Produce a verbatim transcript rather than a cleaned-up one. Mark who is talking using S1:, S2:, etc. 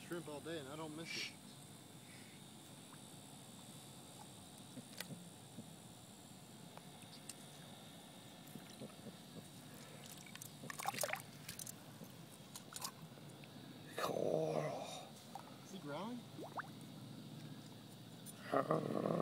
S1: shrimp all day and I don't miss it.
S2: Coral.
S1: Is he growling?
S2: Uh,